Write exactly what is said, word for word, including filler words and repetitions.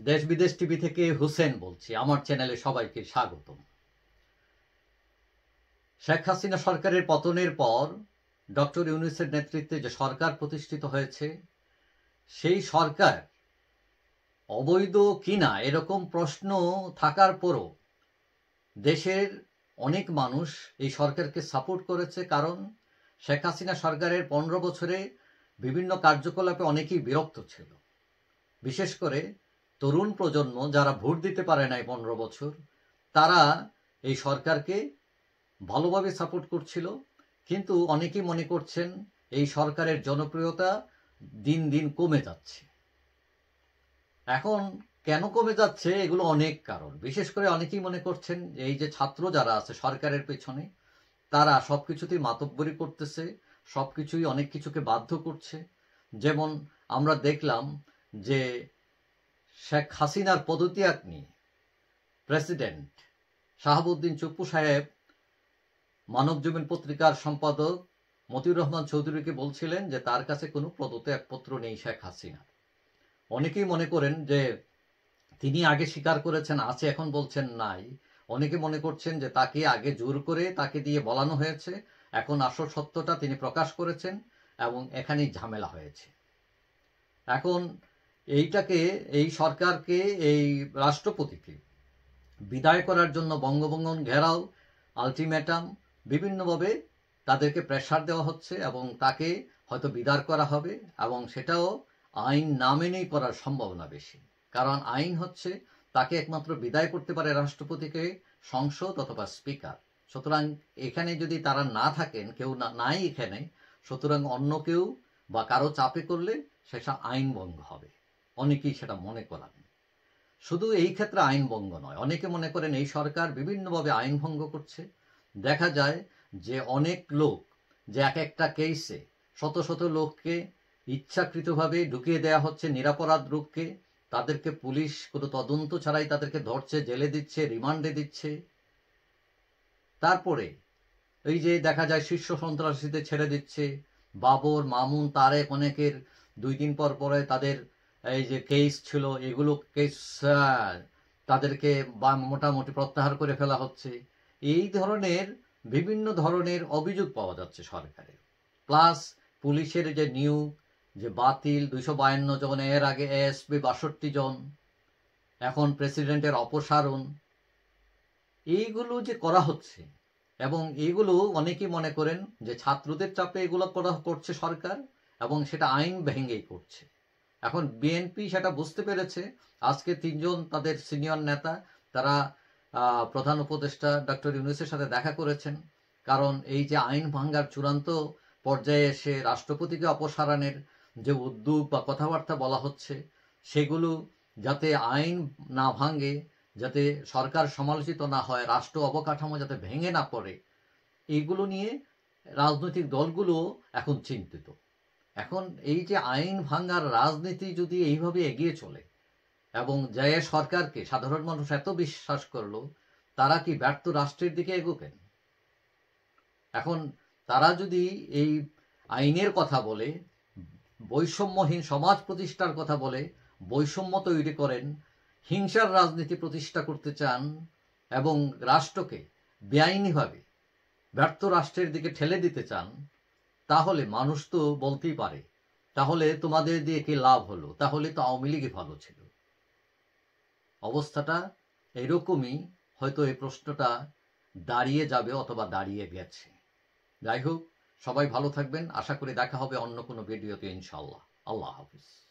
দেশ বিদেশ টিভি থেকে হুসেন বলছি। আমার চ্যানেলে সবাইকে স্বাগতম। শেখ হাসিনা সরকারের পতনের পর ডক্টর ইউনূসের নেতৃত্বে যে সরকার প্রতিষ্ঠিত হয়েছে, সেই সরকার অবৈধ কিনা এরকম প্রশ্ন থাকার পরও দেশের অনেক মানুষ এই সরকারকে সাপোর্ট করেছে। কারণ শেখ হাসিনা সরকারের পনেরো বছরে বিভিন্ন কার্যকলাপে অনেকেই বিরক্ত ছিল। বিশেষ করে তরুণ প্রজন্ম যারা ভোট দিতে পারে নাই পনেরো বছর, তারা এই সরকারকে ভালোভাবে সাপোর্ট করছিল। কিন্তু অনেকেই মনে করছেন এই সরকারের জনপ্রিয়তা দিন দিন কমে যাচ্ছে। এখন কেন কমে যাচ্ছে, এগুলো অনেক কারণ। বিশেষ করে অনেকেই মনে করছেন এই যে ছাত্র যারা আছে সরকারের পেছনে, তারা সবকিছুতেই মাতব্বরি করতেছে, সবকিছুই অনেক কিছুকে বাধ্য করছে। যেমন আমরা দেখলাম যে শেখ হাসিনার পদত্যাগ নিয়ে প্রেসিডেন্ট শাহাবুদ্দিন চুপ্পু সাহেব মানবজমিন পত্রিকার সম্পাদক মতিউর রহমান চৌধুরীকে বলছিলেন যে তার কাছে কোনো পদত্যাগপত্র নেই শেখ হাসিনা। অনেকেই মনে করেন যে তিনি আগে স্বীকার করেছেন আছে, এখন বলছেন নাই। অনেকে মনে করছেন যে তাকে আগে জোর করে তাকে দিয়ে বলানো হয়েছে, এখন আসল সত্যটা তিনি প্রকাশ করেছেন এবং এখানেই ঝামেলা হয়েছে। এখন এইটাকে, এই সরকারকে, এই রাষ্ট্রপতিকে বিদায় করার জন্য বঙ্গভঙ্গ ঘেরাও, আলটিমেটাম, বিভিন্নভাবে তাদেরকে প্রেসার দেওয়া হচ্ছে এবং তাকে হয়তো বিদায় করা হবে, এবং সেটাও আইন না মেনেই করার সম্ভাবনা বেশি। কারণ আইন হচ্ছে তাকে একমাত্র বিদায় করতে পারে রাষ্ট্রপতিকে সংসদ অথবা স্পিকার। সুতরাং এখানে যদি তারা না থাকেন, কেউ না নাই এখানে, সুতরাং অন্য কেউ বা কারো চাপে করলে সেটা আইন ভঙ্গ হবে। অনেকেই সেটা মনে করেন। শুধু এই ক্ষেত্রে আইন ভঙ্গ নয়, অনেকে মনে করেন এই সরকার বিভিন্নভাবে আইন ভঙ্গ করছে। দেখা যায় যে অনেক লোক, যে এক একটা কেসে শত শত লোককে ইচ্ছাকৃতভাবে ঢুকিয়ে দেয়া হচ্ছে, নিরাপরাধ লোককে, তাদেরকে পুলিশ কোনো তদন্ত ছাড়াই তাদেরকে ধরছে, জেলে দিচ্ছে, রিমান্ডে দিচ্ছে। তারপরে এই যে দেখা যায় শীর্ষ সন্ত্রাসীদের ছেড়ে দিচ্ছে, বাবর, মামুন, তারেক, অনেকের দুই দিন পর পরে তাদের এই যে কেস ছিল, এগুলো কেস তাদেরকে বা মোটামুটি প্রত্যাহার করে ফেলা হচ্ছে। এই ধরনের বিভিন্ন ধরনের অভিযোগ পাওয়া যাচ্ছে সরকারের। প্লাস পুলিশের যে নিয়োগ, যে বাতিল দুইশো বায়ান্ন জন, এর আগে এএসপি বাষট্টি জন, এখন প্রেসিডেন্টের অপসারণ, এইগুলো যে করা হচ্ছে, এবং এইগুলো অনেকেই মনে করেন যে ছাত্রদের চাপে এগুলো করা করছে সরকার, এবং সেটা আইন ভেঙেই করছে। এখন বিএনপি সেটা বুঝতে পেরেছে। আজকে তিনজন তাদের সিনিয়র নেতা, তারা প্রধান উপদেষ্টা ডক্টর ইউনূসের সাথে দেখা করেছেন। কারণ এই যে আইন ভাঙ্গার চূড়ান্ত পর্যায়ে এসে রাষ্ট্রপতিকে অপসারণের যে উদ্যোগ বা কথাবার্তা বলা হচ্ছে, সেগুলো যাতে আইন না ভাঙে, যাতে সরকার সমালোচিত না হয়, রাষ্ট্র অবকাঠামো যাতে ভেঙে না পড়ে, এইগুলো নিয়ে রাজনৈতিক দলগুলো এখন চিন্তিত। এখন এই যে আইন ভাঙার রাজনীতি যদি এইভাবে এগিয়ে চলে, এবং যে সরকারকে সাধারণ মানুষ এত বিশ্বাস করলো, তারা কি ব্যর্থ রাষ্ট্রের দিকে এগোবেন? এখন তারা যদি এই আইনের কথা বলে, বৈষম্যহীন সমাজ প্রতিষ্ঠার কথা বলে, বৈষম্য তৈরি করেন, হিংসার রাজনীতি প্রতিষ্ঠা করতে চান এবং রাষ্ট্রকে বেআইনিভাবে ব্যর্থ রাষ্ট্রের দিকে ঠেলে দিতে চান, তাহলে মানুষ তো বলতেই পারে, তাহলে তোমাদের দিয়ে কি লাভ হলো? তাহলে তো আওয়ামী লীগই ভালো ছিল। অবস্থাটা এরকমই হয়তো এই প্রশ্নটা দাঁড়িয়ে যাবে অথবা দাঁড়িয়ে গেছে। যাই হোক, সবাই ভালো থাকবেন। আশা করি দেখা হবে অন্য কোনো ভিডিওতে ইনশাআল্লাহ। আল্লাহ হাফিজ।